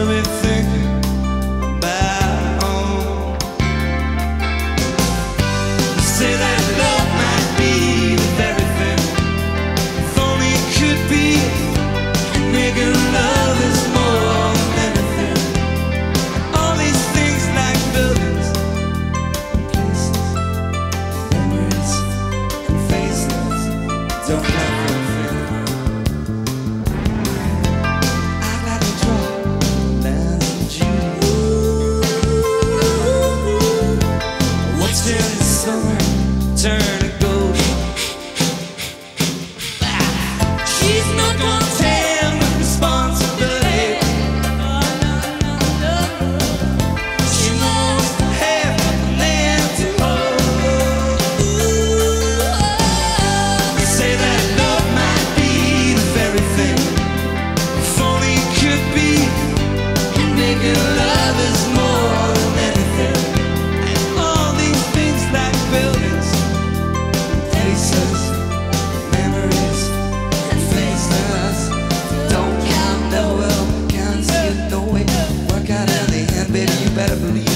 to be thinking about home. You say that love might be the very thing, if only it could be. Nigga, love is more than anything. All these things like buildings, places, memories, and faces don't count for anything. I'd like to draw lines with you. What's there this summer turn to gold? She's not gonna tell me responsibility. She wants to have a man to hold. You say that love might be the very thing, if only it could be. Nigga, love is more than anything. And all these things like buildings, places, memories, and faces don't count. No, well, counts you know it. Work out in the end, baby, you better believe